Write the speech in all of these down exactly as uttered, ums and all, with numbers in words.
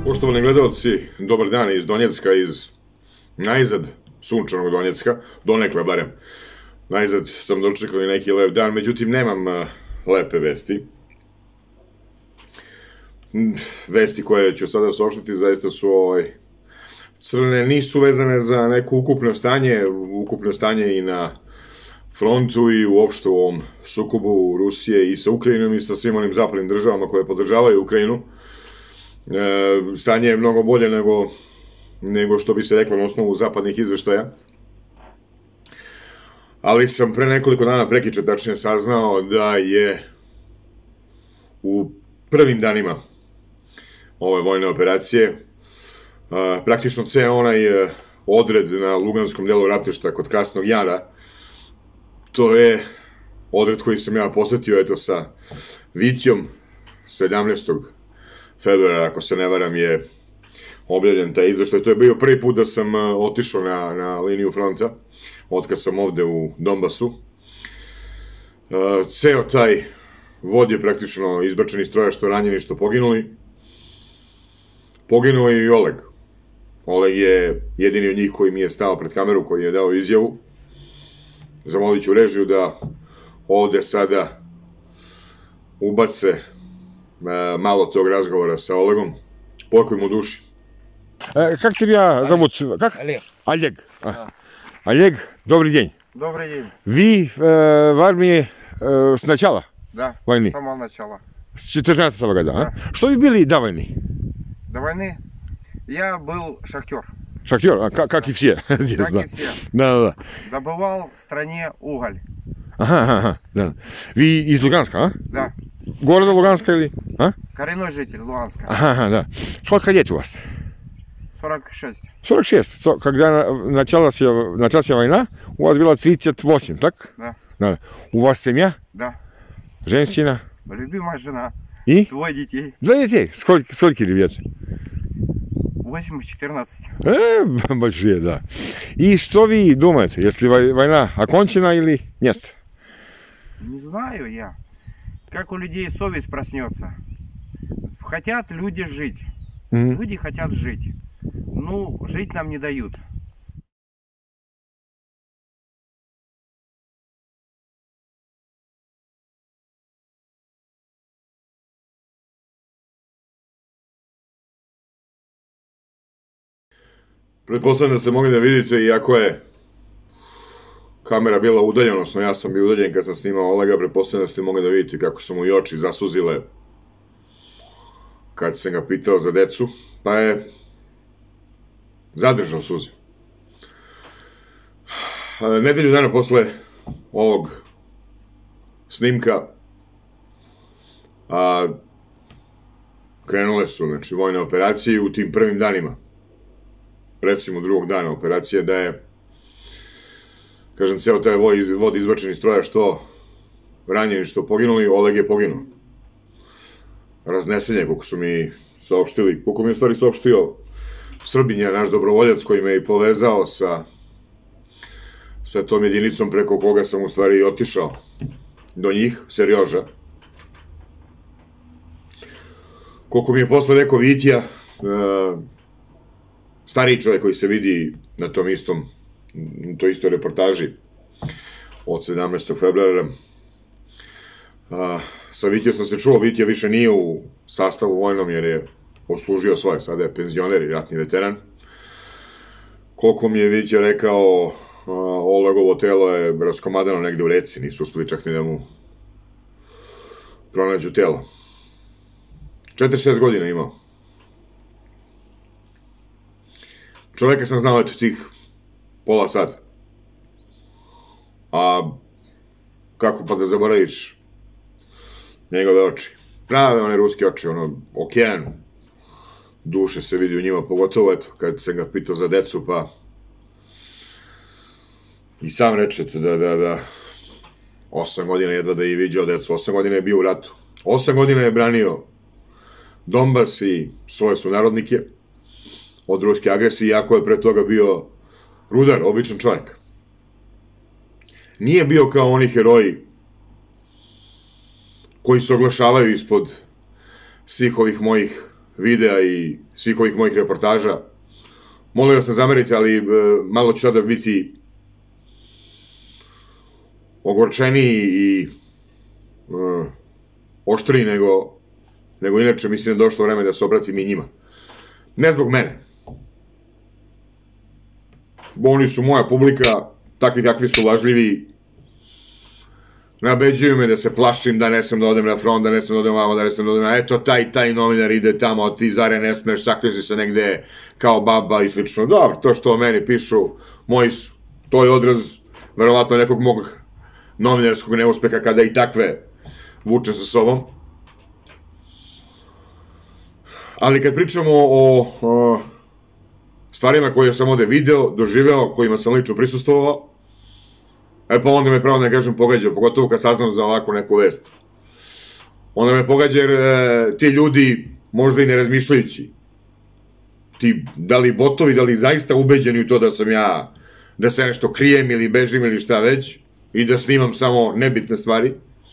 Poštovani gledalci, dobar dan iz Donjecka, iz najzad sunčanog Donjecka, donekle barem. Najzad sam dočekao i neki lep dan, međutim nemam uh, lepe vesti. Vesti koje ću sada saopštiti zaista su ovaj, crne, nisu vezane za neko ukupno stanje, ukupno stanje i na frontu i uopšte u ovom sukobu Rusije i sa Ukrajinom i sa svim onim zapadnim državama koje podržavaju Ukrajinu. E, stanje je mnogo bolje nego, nego što bi se reklo na osnovu zapadnih izveštaja. Ali sam pre nekoliko dana, prekiče tačnije, saznao da je u prvim danima ove vojne operacije a, praktično ceo onaj odred na Luganskom delu ratišta kod Krasnog Jara, to je odred koji sam ja posetio eto sa Vitjom sedamnaestog februara, ako se ne varam, je objavljen taj izveštaj. To je bio prvi put da sam otišao na, na liniju fronta, otkad sam ovde u Donbasu. Ceo taj vod je praktično izbačen iz stroja, što ranjeni, što poginuli. Poginuo je i Oleg. Oleg je jedini od njih koji mi je stao pred kameru, koji je dao izjavu. Zamolit ću režiju da ovde sada ubace malo tog разговора sa Олегом. Покой ему души. Э, как тебя зовут? Как? Олег. Олег. Да. Олег, добрый день. Добрый день. Вы э, в армии э, с начала Да, войны? с самого начала. С четырнадцатого года, Да. а? Что вы были до войны? До войны я был шахтер, Шахтер, а, как, как и все здесь, как да. и все. Да, да, да. Добывал в стране уголь. Ага, ага, ага, да. Вы из Луганска, а? Да. Города Луганска или? А? Коренной житель Луганска. Ага, ага, да. Сколько лет у вас? сорок шесть. сорок шесть. Со- Когда началась, началась война, у вас было тридцать восемь, так? Да. Да. У вас семья? Да. Женщина? Любимая жена. И? Двое детей. Два детей. Сколько, сколько ребят? восемь и четырнадцать. Э, большие, да. И что вы думаете, если вой- война окончена или нет? Не знаю я. Как у людей совесть проснется. Хотят люди жить. Мгм. Люди хотят жить. Ну, жить нам не дают. Pretpostavljam da ste mogli da vidite, iako je kamera bila udaljena, odnosno ja sam bio udaljen kad sam snimao Olega, pretpostavljam da ste mogli da vidite kako su mu i oči zasuzile kad sam ga pitao za decu, pa je zadržao suze. Nedelju dana posle ovog snimka a, krenule su, znači, vojne operacije u tim prvim danima, recimo drugog dana operacije, da je, kažem, ceo taj vod izbačen iz stroja, što ranjeni, što poginuli. Oleg je poginuo. Raznesen je, koliko su mi saopštili, koliko mi je u stvari saopštio Srbinja, naš dobrovoljac, koji me i povezao sa sa tom jedinicom preko koga sam u stvari otišao do njih, Serjoža. Koliko mi je posle rekao Vitja, uh, stariji čovjek koji se vidi na tom istom, na toj istoj reportaži od sedamnaestog februara. A, sa Vitjom sam se čuo, Vitja više nije u sastavu vojnom jer je poslužio svoje, sada je penzioner i ratni veteran. Koliko mi je Vitja rekao, a, Olegovo telo je raskomadano negde u reci, nisu uspeli čak ni da mu pronađu telo. četrdeset šest godina imao. Čoveka sam znao eto tih pola sata. A kako pa da zaboraviš njegove oči? Prave one ruske oči, ono, okean duše se vidi u njima, pogotovo eto, kad sam ga pitao za decu, pa i sam rečete da, da, da, osam godina jedva da je viđao decu, osam godina je bio u ratu, osam godina je branio Donbas i svoje sunarodnike od ruske agresije, iako je pre toga bio rudar, običan čovjek. Nije bio kao oni heroji koji se oglašavaju ispod svih ovih mojih videa i svih ovih mojih reportaža. Molim vas ne zamerite, ali malo ću sada biti ogorčeniji i oštriji nego nego inače. Mislim da je došlo vreme da se obratim i njima. Ne zbog mene. Oni su moja publika, takvi kakvi su lažljivi. Nabeđuju me da se plašim, da ne smem da odem na front, da ne smem da odem vamo, da ne smem da odem na... Eto, taj, taj novinar ide tamo, ti zare ne smeš, sakriži se negde kao baba i slično. Dobro, to što o meni pišu, moji su. To je odraz, verovatno, nekog mog novinarskog neuspeha kada i takve vuče sa sobom. Ali kad pričamo o, o stvarima koje sam ovde video, doživeo, kojima sam lično prisustvovao, e pa onda me pravo da ne kažem pogađa, pogotovo kad saznam za ovako neku vest. Onda me pogađa jer e, ti ljudi, možda i ne razmišljajući, ti, da li botovi, da li zaista ubeđeni u to da sam ja, da se nešto krijem ili bežim ili šta već, i da snimam samo nebitne stvari,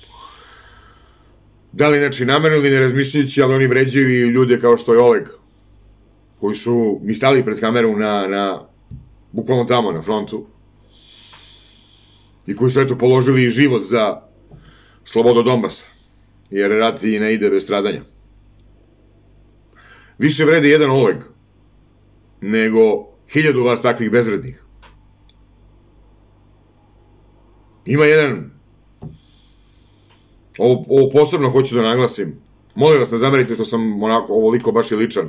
da li znači namerno ili ne razmišljajući, ali oni vređaju i ljude kao što je Oleg, koji su mi stali pred kameru na, na bukvalno tamo, na frontu, i koji su eto položili život za slobodu Donbasa, jer rat i ne ide bez stradanja. Više vredi jedan Oleg nego hiljadu vas takvih bezvrednih. Ima jedan, ovo, ovo posebno hoću da naglasim, molim vas ne zamerite što sam onako ovoliko baš i ličan.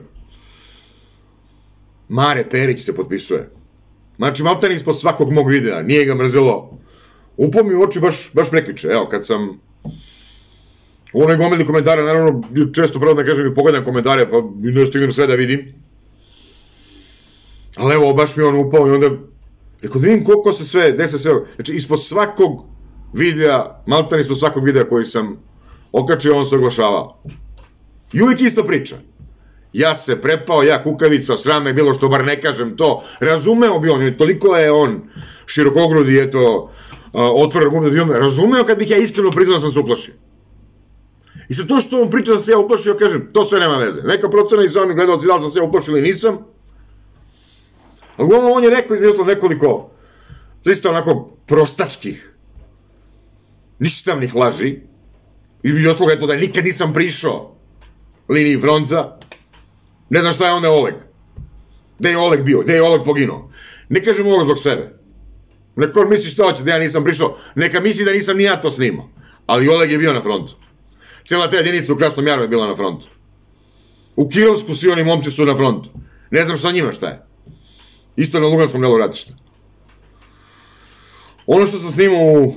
Mare Perić se potpisuje. Znači, maltene ispod svakog mog videa, nije ga mrzelo. Upao mi u oči baš, baš prekjuče, evo, kad sam u onoj gomili komentara, naravno, često pravo da kažem i pogledam komentare, pa ne stignem sve da vidim. Ali evo, baš mi on upao i onda, rekao da vidim koliko se sve, gde se sve, znači, ispod svakog videa, maltene ispod svakog videa koji sam okačio, on se oglašavao. I uvijek isto priča. Ja se prepao, ja kukavica, sram me bilo što bar ne kažem to. Razumeo bi on, toliko je on širokogrudi, eto, otvoren gum da bi on razumeo kad bih ja iskreno priznao da sam se uplašio. I sad to što on priča da sam se ja uplašio, kažem, to sve nema veze. Neka procena i za onih gledalci da li sam se ja uplašio ili nisam. Ali uglavnom on je rekao izmijestilo nekoliko zaista onako prostačkih, ništavnih laži. Između osloga eto da nikad nisam prišao liniji fronta. Ne znam šta je onda Oleg. Gde je Oleg bio? Gde je Oleg poginuo? Ne kažem ovo zbog sebe. Neka on misli šta hoće da ja nisam prišao. Neka misli da nisam ni ja to snimao. Ali Oleg je bio na frontu. Cijela ta jedinica u Krasnom Jaru je bila na frontu. U Kirovsku svi oni momci su na frontu. Ne znam šta njima šta je. Isto na Luganskom delu ratišta. Ono što sam snimao u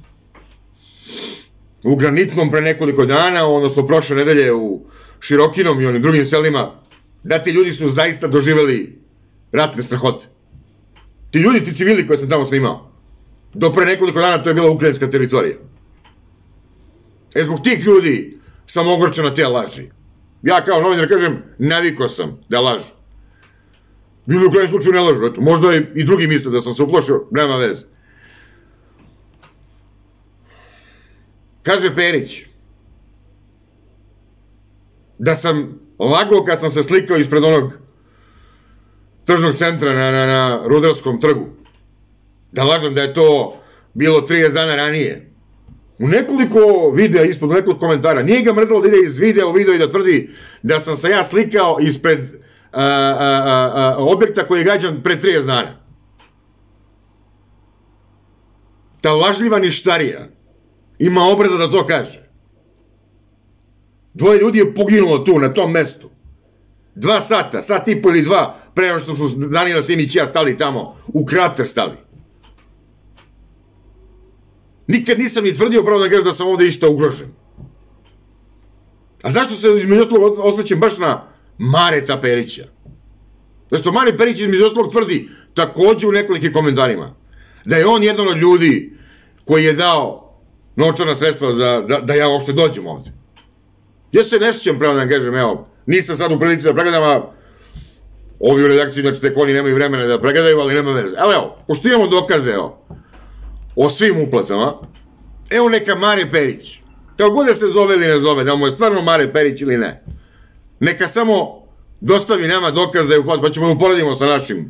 u Granitnom pre nekoliko dana, odnosno prošle nedelje u Širokinom i onim drugim selima, da ti ljudi su zaista doživeli ratne strahote. Ti ljudi, ti civili koje sam tamo snimao, do pre nekoliko dana to je bila ukrajinska teritorija. E, zbog tih ljudi sam ogorčen na te laži. Ja kao novinar kažem, navikao sam da lažu. Ljudi u krajem slučaju ne lažu, eto, možda i drugi misle da sam se uplašio, nema veze. Kaže Perić da sam lagao kad sam se slikao ispred onog tržnog centra na, na, na Rudarskom trgu. Da lažem da je to bilo trideset dana ranije. U nekoliko videa ispod, u nekoliko komentara. Nije ga mrzalo da ide iz videa u video i da tvrdi da sam se ja slikao ispred a, a, a, a, objekta koji je gađan pre trideset dana. Ta lažljiva ništarija ima obraza da to kaže. Dvoje ljudi je poginulo tu, na tom mestu. Dva sata, sat i po ili dva, pre nego što su Danila Simić i ja stali tamo, u krater stali. Nikad nisam ni tvrdio, pravo da kažem da sam ovde išta ugrožen. A zašto se između ostalog oslećem baš na Mareta Perića? Zašto Mare Perić između ostalog tvrdi, takođe u nekolikim komentarima, da je on jedan od ljudi koji je dao novčana sredstva za, da, da ja uopšte dođem ovde. Ja se ne sjećam, pravo da vam kažem, evo, nisam sad u prilici da pregledam, a ovi u redakciji, znači tek oni nemaju vremena da pregledaju, ali nema veze. Ali evo, pošto imamo dokaze, evo, o svim uplatama, evo neka Mare Perić, kao god da se zove ili ne zove, da mu je stvarno Mare Perić ili ne, Neka samo dostavi nama dokaz da je uplatio, pa ćemo da uporedimo sa našim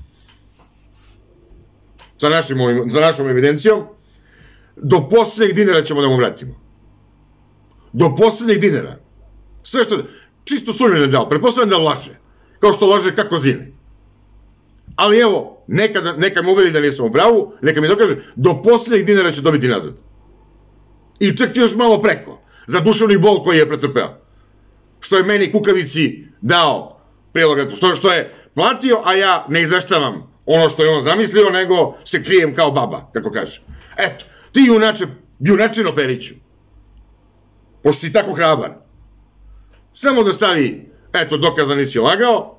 sa, našim, sa našom evidencijom. Do poslednjeg dinara ćemo da mu vratimo. Do poslednjeg dinara. Sve što... Čisto sulju ne dao. Pretpostavljam da laže. Kao što laže kako zine. Ali evo, neka, neka mu uveri da nisam u pravu, neka mi dokaže, do poslednjeg dinara će dobiti nazad. I čak još malo preko. Za duševni bol koji je pretrpeo. Što je meni kukavici dao prilog, što, što je platio, a ja ne izveštavam ono što je on zamislio, nego se krijem kao baba, kako kaže. Eto, ti junače, junačino Periću, pošto si tako hrabar, samo da stavi, eto, dokaz da nisi lagao,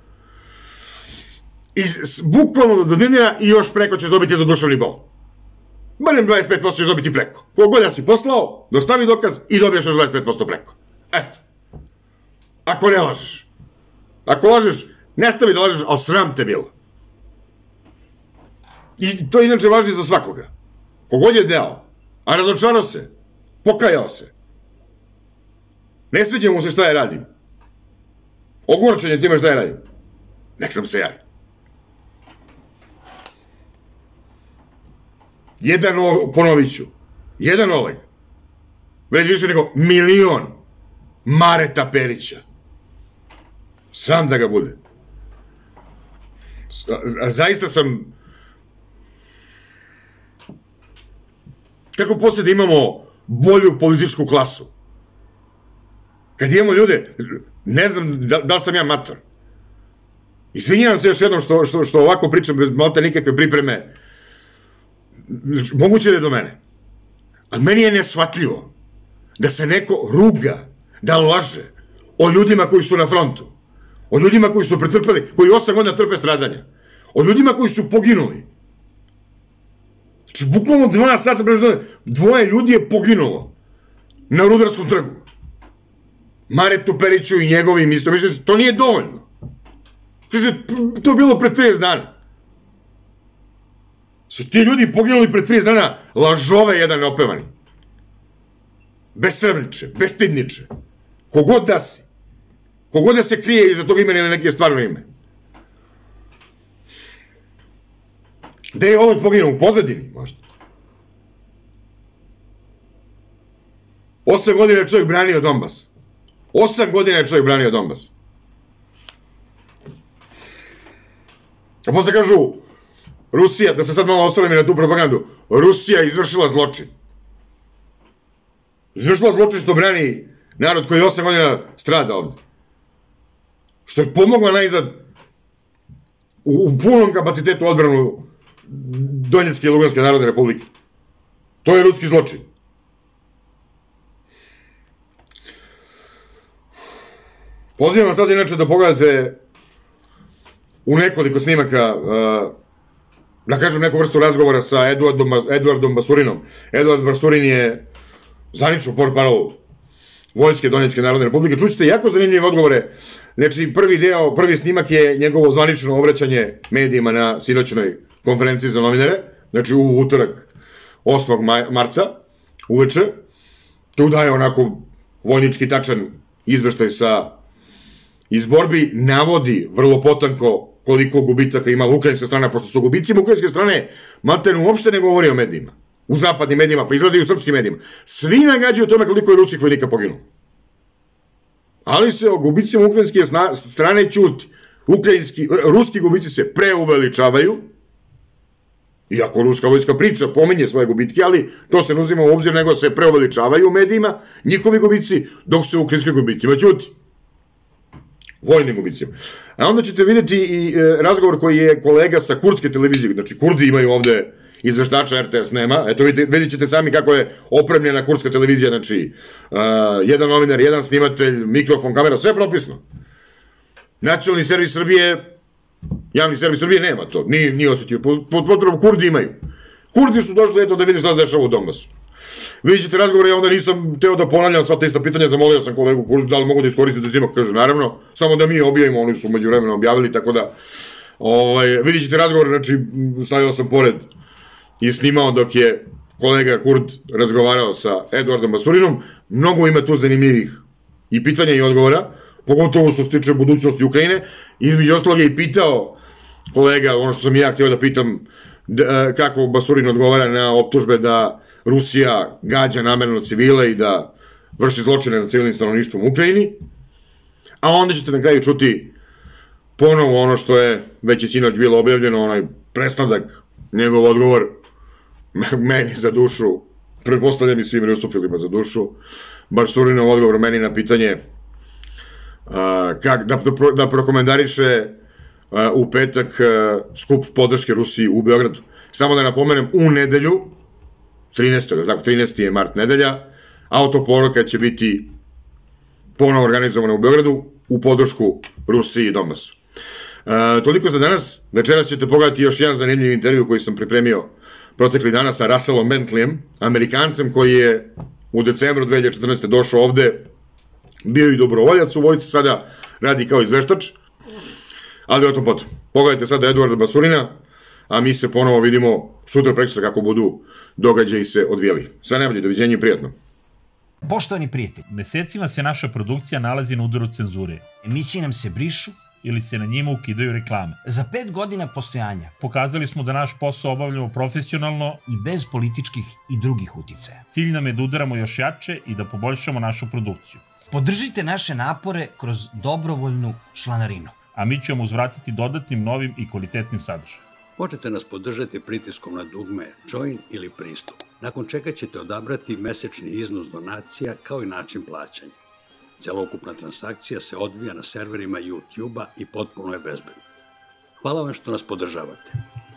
i bukvalno do dinara i još preko ćeš dobiti za duševni bol. Barem dvadeset pet posto ćeš dobiti preko. Kogod ja si poslao, dostavi dokaz i dobiješ još dvadeset pet posto preko. Eto. Ako ne lažeš. Ako lažeš, ne stavi da lažeš, ali sram te bilo. I to inače važi za svakoga. Kogod je deo, a razočarao se, pokajao se, ne sviđa mu se šta ja radim, ogorčen je time šta ja radim, nek nam se javi. Jedan, ponovit ću, jedan Oleg, vredi više nego milion Mareta Perića. Sram da ga bude. Zaista sam... Kako posle da imamo bolju političku klasu? Kad imamo ljude, ne znam da, da li sam ja mator. Izvinjavam se još jednom što, što, što ovako pričam bez malta nikakve pripreme. Moguće da je do mene. Ali meni je neshvatljivo da se neko ruga, da laže o ljudima koji su na frontu, o ljudima koji su pretrpeli, koji osam godina trpe stradanja, o ljudima koji su poginuli. Znači, bukvalno dva sata pre dvoje ljudi je poginulo na Rudarskom trgu. Maretu Periću i njegovim isto. Mišljati, to nije dovoljno. Kaže, to je bilo pre trideset dana. Su ti ljudi poginuli pre trideset dana, lažove jedan neopevani. Besremniče, bestidniče. Kogod da si. Kogod da se krije iza tog imena ili neke stvarno ime. Gde je Oleg poginuo? U pozadini, možda. Osam godina je čovjek branio Donbas. Osam godina je čovjek branio Donbas. A posle kažu, Rusija, da se sad malo ostavim i na tu propagandu, Rusija je izvršila zločin. Izvršila zločin što brani narod koji je osam godina strada ovde. Što je pomogla najzad u, u punom kapacitetu odbranu Donjecke i Luganske narodne republike. To je ruski zločin. Pozivam vas sad inače da pogledate u nekoliko snimaka, da kažem neku vrstu razgovora sa Eduardom Basurinom. Eduard Basurin je zvanično portparol Vojske Donjecke narodne republike. Čućete jako zanimljive odgovore. Znači, prvi deo, prvi snimak je njegovo zvanično obraćanje medijima na sinoćnoj konferenciji za novinare, znači u utorak osmog marta uveče. Tu daje onako vojnički tačan izveštaj sa izborbi, navodi vrlo potanko koliko gubitaka imala ukrajinska strana, pošto su gubicima ukrajinske strane maltene uopšte ne govori o medijima. U zapadnim medijima, pa izgleda i u srpskim medijima. Svi nagađaju o tome koliko je ruskih vojnika poginulo. Ali se o gubicima ukrajinske strane ćuti. Ukrajinski, ruski gubici se preuveličavaju, iako ruska vojska priča, pominje svoje gubitke, ali to se ne uzima u obzir, nego se preuveličavaju u medijima, njihovi gubici, dok se ukrajinski gubicima ćuti. Vojnim gubicima. A onda ćete vidjeti i razgovor koji je kolega sa kurdske televizije, znači Kurdi imaju ovde izveštača, R T S nema, eto vidjet ćete sami kako je opremljena kurdska televizija, znači jedan novinar, jedan snimatelj, mikrofon, kamera, sve propisno. Nacionalni servis Srbije, javni servis Srbije nema to, nije osjetio, potrebu Kurdi imaju. Kurdi su došli eto da vidi šta se dešava u Donbasu. Vidjet ćete razgovor, ja onda nisam teo da ponavljam sva te ista pitanja, zamolio sam kolegu Kurdi da li mogu da iskoristite snimak, kaže naravno, samo da mi objavimo, oni su među vremenom objavili, tako da vidjet ćete razgovor, znači stavio sam pored i snimao dok je kolega Kurd razgovarao sa Eduardom Basurinom. Mnogo ima tu zanimljivih i pitanja i odgovora. pogotovo što se tiče budućnosti Ukrajine. Između ostalog je i pitao kolega, ono što sam ja htio da pitam, kako Basurin odgovara na optužbe da Rusija gađa namerno civile i da vrši zločine nad civilnim stanovništvom u Ukrajini, a onda ćete na kraju čuti ponovo ono što je već i sinoć bilo objavljeno, onaj presladak, njegov odgovor meni za dušu, pretpostavljam i svim rusofilima za dušu, Basurinov odgovor meni na pitanje da prokomentariše u petak skup podrške Rusiji u Beogradu. Samo da napomenem, u nedelju, trinaesti je mart nedelja, autoporuka će biti ponovo organizovana u Beogradu u podršku Rusiji i Donbasu. Toliko za danas. Večeras ćete pogledati još jedan zanimljiv intervju koji sam pripremio protekli dana sa Russellom Bentleyem, Amerikancem koji je u decembru dve hiljade četrnaeste. došao ovde, bio i dobrovoljac u vojsci, sada radi kao izveštač, ali o tom potom. Pogledajte sada Eduarda Basurina, a mi se ponovo vidimo sutra prekosutra kako budu događaji se odvijali. Sve najbolje, doviđenja i prijatno. Poštovani prijatelji, mesecima se naša produkcija nalazi na udaru cenzure. Emisije nam se brišu ili se na njima ukidaju reklame. Za pet godina postojanja pokazali smo da naš posao obavljamo profesionalno i bez političkih i drugih uticaja. Cilj nam je da udaramo još jače i da poboljšamo našu produkciju. Podržite naše napore kroz dobrovoljnu članarinu. A mi ćemo uzvratiti dodatnim novim i kvalitetnim sadržajem. Možete nas podržati pritiskom na dugme Join ili Pristup, nakon čega ćete odabrati mesečni iznos donacija kao i način plaćanja. Celokupna transakcija se odvija na serverima YouTube-a i potpuno je bezbedna. Hvala vam što nas podržavate.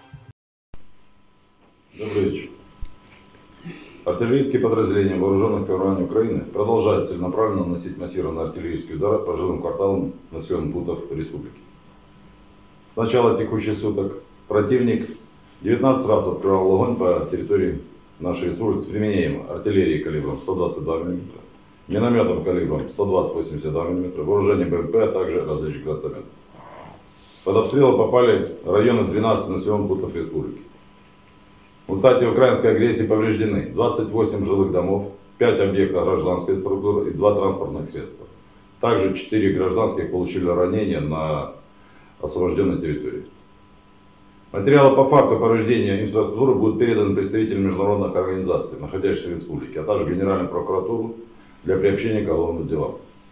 Добрый вечер. Артиллерийские подразделения вооруженных формирований Украины продолжают целенаправленно наносить массированные артиллерийские удары по жилым кварталам населенных пунктов республики. С начала текущих суток противник девятнадцать раз открывал огонь по территории нашей республики с применением артиллерии калибром сто двадцать два миллиметра, минометом калибром сто двадцать — восемьдесят два миллиметра, вооружением БМП, а также различных гранатометов. Под обстрелы попали районы двенадцати населенных пунктов республики. В результате украинской агрессии повреждены двадцать восемь жилых домов, пять объектов гражданской структуры и два транспортных средства. Также четыре гражданских получили ранения на освобожденной территории. Материалы по факту повреждения инфраструктуры будут переданы представителям международных организаций, находящихся в республике, а также Генеральной прокуратуру для приобщения к уголовным делам.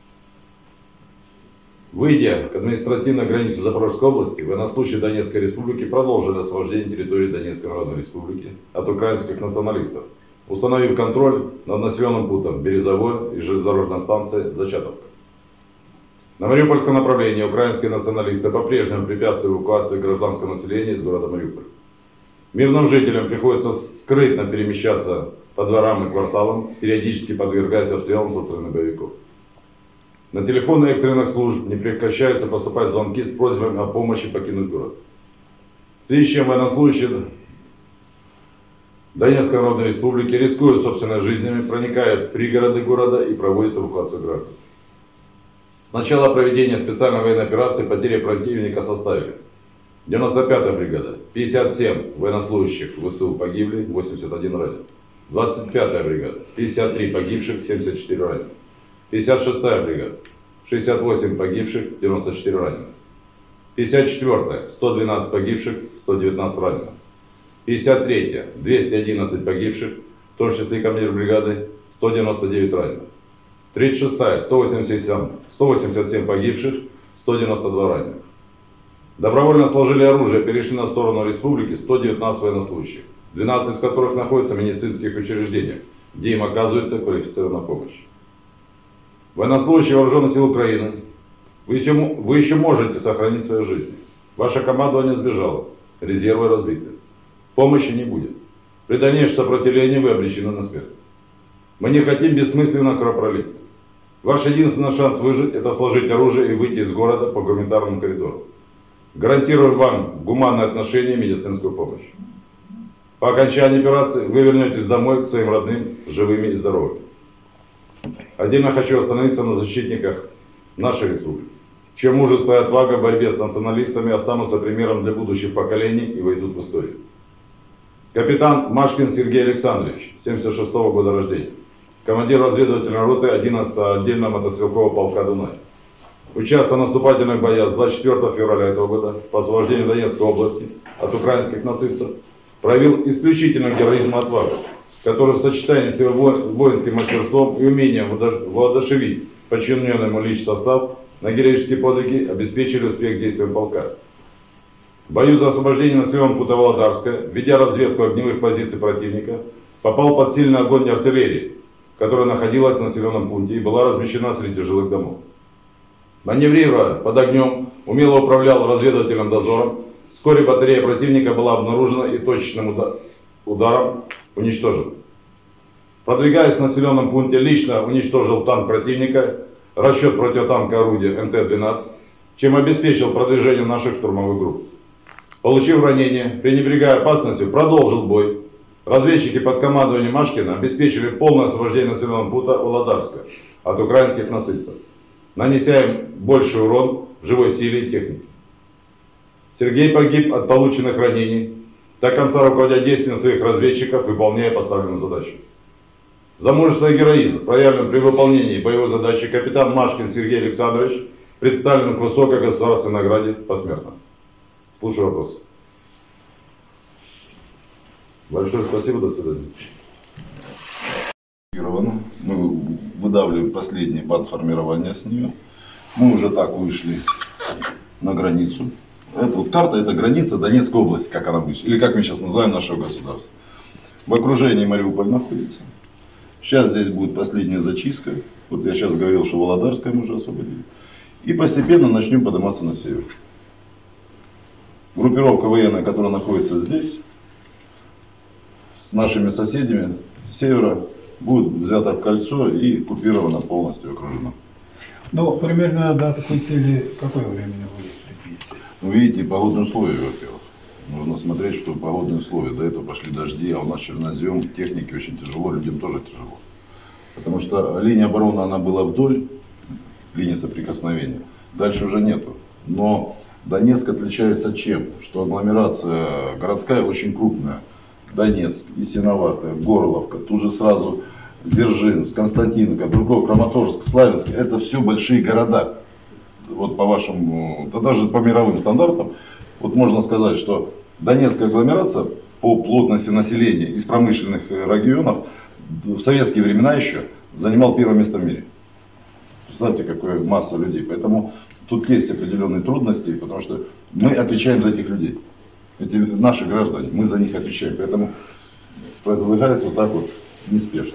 Выйдя к административной границе Запорожской области, военнослужащие Донецкой республики продолжили освобождение территории Донецкой народной республики от украинских националистов, установив контроль над населенным пунктом Березовое и железнодорожной станцией Зачатовка. На Мариупольском направлении украинские националисты по-прежнему препятствуют эвакуации гражданского населения из города Мариуполь. Мирным жителям приходится скрытно перемещаться по дворам и кварталам, периодически подвергаясь обстрелам со стороны боевиков. На телефоны экстренных служб не прекращаются поступать звонки с просьбами о помощи покинуть город. В связи с чем военнослужащие Донецкой Народной Республики, рискуя собственными жизнями, проникают в пригороды города и проводят эвакуацию граждан. С начала проведения специальной военной операции потери противника составили: девяносто пятая бригада, пятьдесят семь военнослужащих ВСУ погибли, восемьдесят один ранен. двадцать пятая бригада, пятьдесят три погибших, семьдесят четыре раненых. пятьдесят шестая бригада, шестьдесят восемь погибших, девяносто четыре раненых. пятьдесят четвёртая, сто двенадцать погибших, сто девятнадцать раненых. пятьдесят третья, двести одиннадцать погибших, в том числе и командир бригады, сто девяносто девять раненых. тридцать шестая, сто восемьдесят семь погибших, сто девяносто два раненых. Добровольно сложили оружие, перешли на сторону республики сто девятнадцать военнослужащих, двенадцать из которых находятся в медицинских учреждениях, где им оказывается квалифицированная помощь. Военнослужащие Вооруженных сил Украины, вы еще, вы еще можете сохранить свою жизнь. Ваше командование сбежало, резервы разбиты. Помощи не будет. При дальнейшем сопротивлении вы обречены на смерть. Мы не хотим бессмысленного кровопролития. Ваш единственный шанс выжить — это сложить оружие и выйти из города по гуманитарному коридору. Гарантируем вам гуманное отношение и медицинскую помощь. По окончании операции вы вернетесь домой к своим родным, живыми и здоровыми. Отдельно хочу остановиться на защитниках нашей республики, чье мужество и отвага в борьбе с националистами останутся примером для будущих поколений и войдут в историю. Капитан Машкин Сергей Александрович, семьдесят шестого года рождения, командир разведывательной роты одиннадцатого отдельного мотострелкового полка «Дунай». участвуя в наступательных боях с двадцать четвёртого февраля этого года по освобождению Донецкой области от украинских нацистов, проявил исключительный героизм и отвагу, который в сочетании с его воинским мастерством и умением воодушевить подчиненный ему личный состав на героические подвиги обеспечили успех действиям полка. В бою за освобождение населенного пункта Володарска, ведя разведку огневых позиций противника, попал под сильный огонь артиллерии, которая находилась в населенном пункте и была размещена среди жилых домов. Маневрируя под огнем, умело управлял разведывательным дозором. Вскоре батарея противника была обнаружена и точечным ударом уничтожена. Продвигаясь в населенном пункте, лично уничтожил танк противника, расчет противотанкового орудия эм тэ двенадцать, чем обеспечил продвижение наших штурмовых групп. Получив ранение, пренебрегая опасностью, продолжил бой. Разведчики под командованием Машкина обеспечили полное освобождение населенного пункта Володарска от украинских нацистов, нанеся им больший урон в живой силе и технике. Сергей погиб от полученных ранений, до конца руководя действием своих разведчиков, выполняя поставленную задачу. За мужество и героизм, проявленный при выполнении боевой задачи, капитан Машкин Сергей Александрович представлен к высокой государственной награде посмертно. Слушаю вопрос. Большое спасибо, до свидания. Мы выдавливаем последние подформирования с нее. Мы уже так вышли на границу. Эта вот карта, это граница Донецкой области, как она вышла. Или как мы сейчас называем нашего государства. В окружении Мариуполь находится. Сейчас здесь будет последняя зачистка. Вот я сейчас говорил, что Володарское мы уже освободили. И постепенно начнем подниматься на север. Группировка военная, которая находится здесь, с нашими соседями с севера, будет взята в кольцо и купирована полностью, окружена. Ну, примерно до такой цели какое время будет предвидится? Ну, видите, погодные условия, во-первых. Нужно смотреть, что погодные условия. До этого пошли дожди, а у нас чернозем, технике очень тяжело, людям тоже тяжело. Потому что линия обороны, она была вдоль линии соприкосновения. Дальше уже нету. Но Донецк отличается чем? Что агломерация городская очень крупная. Донецк, Ясиноватая, Горловка, тут же сразу Дзержинск, Константиновка, другой, Краматорск, Славянск. Это все большие города. Вот по вашим, да даже по мировым стандартам, вот можно сказать, что Донецкая агломерация по плотности населения из промышленных регионов в советские времена еще занимал первое место в мире. Представьте, какая масса людей. Поэтому тут есть определенные трудности, потому что мы отвечаем за этих людей. Эти наши граждане, мы за них отвечаем. Поэтому продвигается вот так вот неспешно.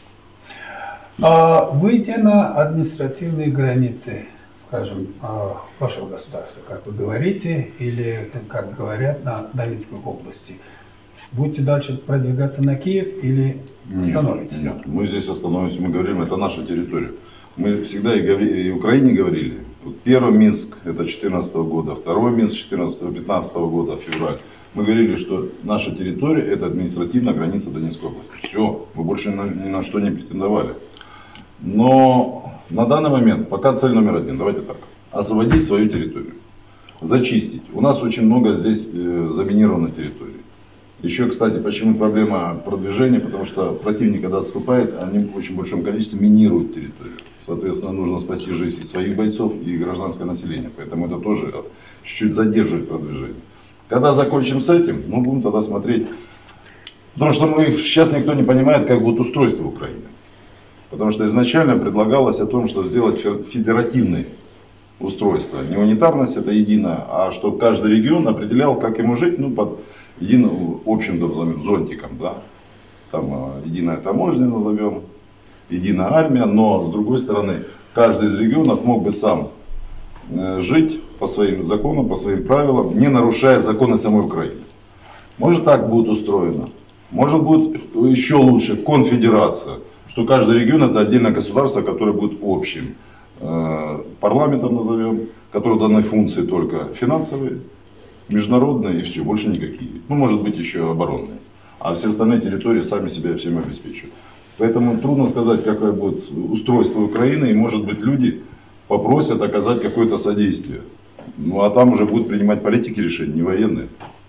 А выйдя на административные границы, скажем, вашего государства, как вы говорите, или, как говорят, на Донецкой области, будете дальше продвигаться на Киев или остановитесь? Нет, нет, мы здесь остановимся, мы говорим, это наша территория. Мы всегда и, говорили, и Украине говорили, первый Минск это две тысячи четырнадцатого года, второй Минск две тысячи пятнадцатого года, февраль. Мы говорили, что наша территория это административная граница Донецкой области. Все, мы больше ни на, ни на что не претендовали. Но на данный момент пока цель номер один, давайте так, освободить свою территорию, зачистить. У нас очень много здесь э, заминированной территории. Еще, кстати, почему проблема продвижения, потому что противник, когда отступает, они в очень большом количестве минируют территорию. Соответственно, нужно спасти жизнь своих бойцов и гражданское население. Поэтому это тоже чуть-чуть задерживает продвижение. Когда закончим с этим, мы будем тогда смотреть. Потому что мы, сейчас никто не понимает, как будет устройство Украины. Потому что изначально предлагалось о том, что сделать федеративное устройство. Не унитарность это единое, а чтобы каждый регион определял, как ему жить, ну, под единым общим зонтиком. Да? Там единая таможня назовем. Единая армия, но с другой стороны, каждый из регионов мог бы сам жить по своим законам, по своим правилам, не нарушая законы самой Украины. Может так будет устроено, может будет еще лучше конфедерация, что каждый регион это отдельное государство, которое будет общим парламентом назовем, которое даны функции только финансовые, международные и все, больше никакие. Ну может быть еще оборонные, а все остальные территории сами себя всем обеспечивают. Поэтому трудно сказать, какое будет устройство Украины, и может быть люди попросят оказать какое-то содействие. Ну а там уже будут принимать политики решения, не военные.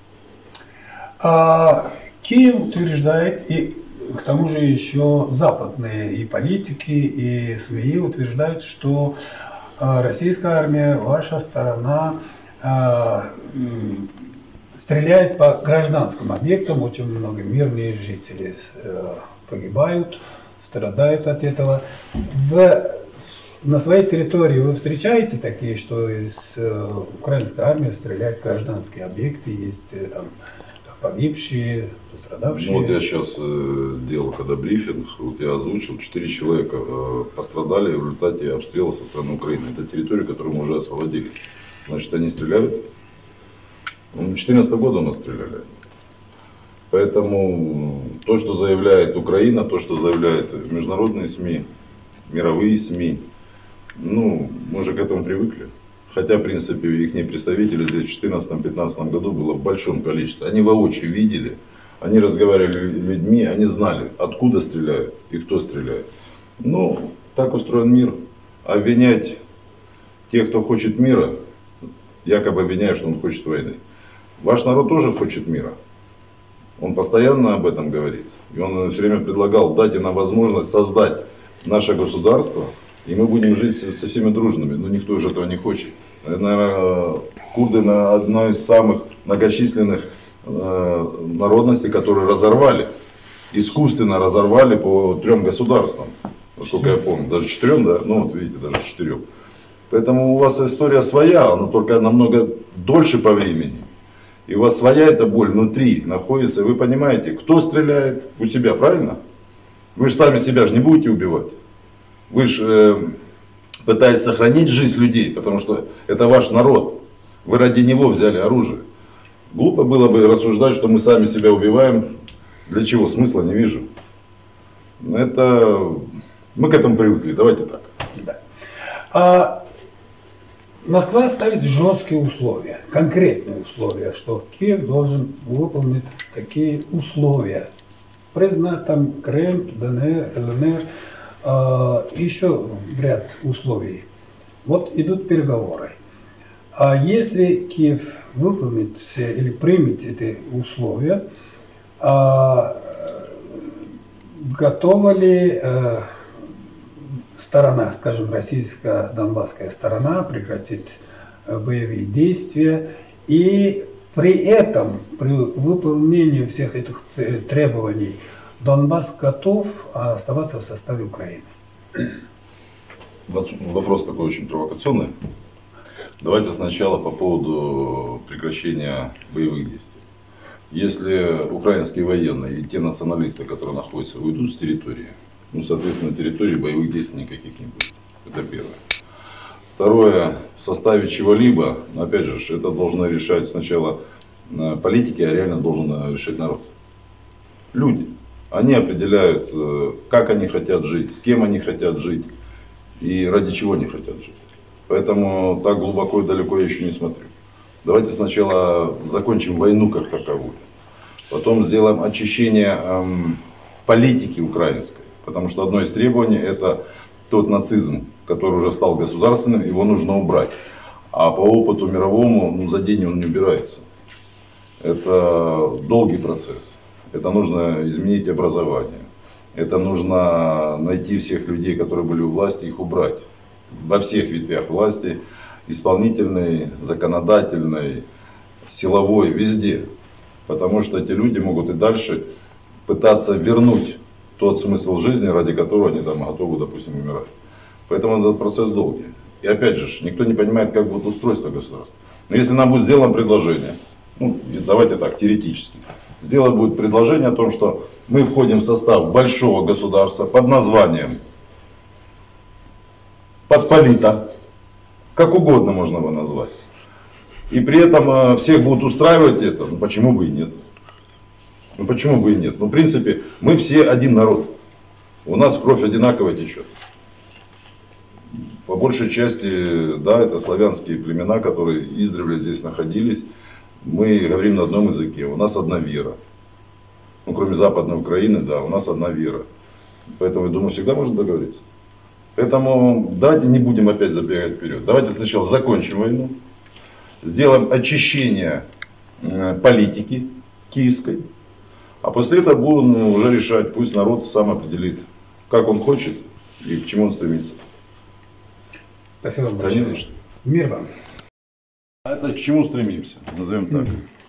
А, Киев утверждает, и к тому же еще западные и политики, и СМИ утверждают, что российская армия, ваша сторона стреляет по гражданским объектам, очень много мирные жители погибают, страдают от этого. В, на своей территории вы встречаете такие, что из украинской армии стреляют гражданские объекты, есть там погибшие, пострадавшие? Ну, вот я сейчас э, делал, когда брифинг, вот я озвучил, четыре человека э, пострадали в результате обстрела со стороны Украины. Это территория, которую мы уже освободили. Значит, они стреляют. Ну, в две тысячи четырнадцатом году у нас стреляли. Поэтому то, что заявляет Украина, то, что заявляют международные СМИ, мировые СМИ, ну, мы уже к этому привыкли. Хотя, в принципе, их представители здесь в две тысячи четырнадцатом-пятнадцатом году было в большом количестве. Они воочию видели, они разговаривали с людьми, они знали, откуда стреляют и кто стреляет. Ну, так устроен мир. Обвинять тех, кто хочет мира, якобы обвиняют, что он хочет войны. Ваш народ тоже хочет мира. Он постоянно об этом говорит. И он все время предлагал, дайте нам возможность создать наше государство, и мы будем жить со всеми дружными. Но никто же этого не хочет. Наверное, курды на одной из самых многочисленных э, народностей, которые разорвали, искусственно разорвали по трем государствам. Насколько я помню, даже четырем, да? Ну вот видите, даже четырем. Поэтому у вас история своя, она только намного дольше по времени. И у вас своя эта боль внутри находится. И вы понимаете, кто стреляет у себя, правильно? Вы же сами себя же не будете убивать. Вы же э, пытаетесь сохранить жизнь людей, потому что это ваш народ. Вы ради него взяли оружие. Глупо было бы рассуждать, что мы сами себя убиваем. Для чего? Смысла не вижу. Это... Мы к этому привыкли. Давайте так. Да. А Москва ставит жесткие условия, конкретные условия, что Киев должен выполнить такие условия. Признать там Крым, ДНР, ЛНР, э, еще ряд условий. Вот идут переговоры. А если Киев выполнит все или примет эти условия, э, готова ли э, сторона, скажем, российская донбасская сторона прекратить боевые действия, и при этом, при выполнении всех этих требований, Донбасс готов оставаться в составе Украины? Вопрос такой очень провокационный. Давайте сначала по поводу прекращения боевых действий. Если украинские военные и те националисты, которые находятся, уйдут с территории, ну, соответственно, на территории боевых действий никаких не будет. Это первое. Второе, в составе чего-либо, опять же, это должно решать сначала политики, а реально должен решать народ. Люди. Они определяют, как они хотят жить, с кем они хотят жить и ради чего они хотят жить. Поэтому так глубоко и далеко я еще не смотрю. Давайте сначала закончим войну как таковую. Потом сделаем очищение эм, политики украинской. Потому что одно из требований это тот нацизм, который уже стал государственным, его нужно убрать. А по опыту мировому, ну, за день он не убирается. Это долгий процесс. Это нужно изменить образование. Это нужно найти всех людей, которые были у власти, их убрать. Во всех ветвях власти, исполнительной, законодательной, силовой, везде. Потому что эти люди могут и дальше пытаться вернуть тот смысл жизни, ради которого они там готовы, допустим, умирать. Поэтому этот процесс долгий. И опять же, никто не понимает, как будет устройство государства. Но если нам будет сделано предложение, ну, давайте так, теоретически, сделано будет предложение о том, что мы входим в состав большого государства под названием Посполита, как угодно можно его назвать. И при этом всех будут устраивать это, ну почему бы и нет. Ну почему бы и нет? Ну в принципе мы все один народ. У нас кровь одинаково течет. По большей части, да, это славянские племена, которые издревле здесь находились. Мы говорим на одном языке, у нас одна вера. Ну кроме Западной Украины, да, у нас одна вера. Поэтому, я думаю, всегда можно договориться. Поэтому давайте не будем опять забегать вперед. Давайте сначала закончим войну. Сделаем очищение политики киевской. А после этого будем уже решать, пусть народ сам определит, как он хочет и к чему он стремится. Спасибо большое. Конечно. Мир вам. А это к чему стремимся? Назовем так.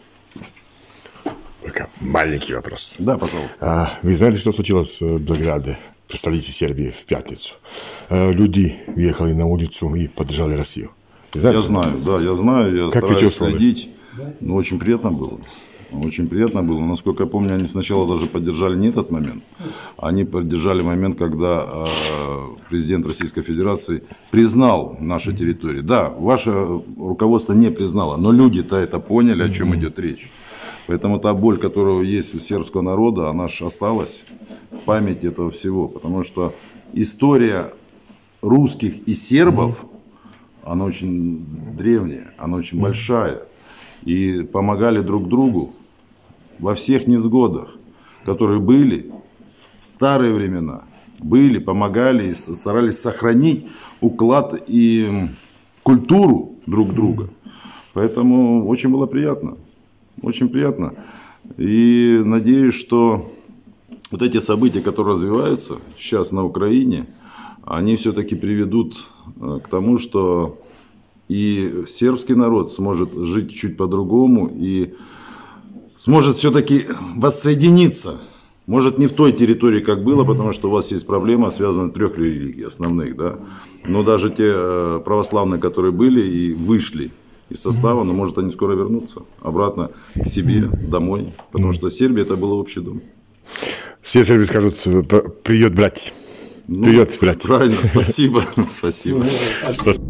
Только маленький вопрос. Да, пожалуйста. А, вы знаете, что случилось в Белграде, при столице Сербии, в пятницу? А, люди въехали на улицу и поддержали Россию. Я знаю, да, я знаю, я как стараюсь следить. Но очень приятно было. Очень приятно было. Насколько я помню, они сначала даже поддержали не этот момент. Они поддержали момент, когда э, президент Российской Федерации признал наши территории. Да, ваше руководство не признало, но люди-то это поняли, о чем идет речь. Поэтому та боль, которая есть у сербского народа, она же осталась в памяти этого всего. Потому что история русских и сербов, она очень древняя, она очень большая. И помогали друг другу во всех невзгодах, которые были в старые времена. Были, помогали и старались сохранить уклад и культуру друг друга. Поэтому очень было приятно. Очень приятно. И надеюсь, что вот эти события, которые развиваются сейчас на Украине, они все-таки приведут к тому, что и сербский народ сможет жить чуть по-другому и сможет все-таки воссоединиться. Может, не в той территории, как было, потому что у вас есть проблема, связанная с трех религий основных, да. Но даже те православные, которые были и вышли из состава, но может они скоро вернутся обратно к себе, домой. Потому что Сербия это был общий дом. Все сербы скажут: «Привет, брать». Ну, Привет, брать. Правильно, спасибо. Спасибо.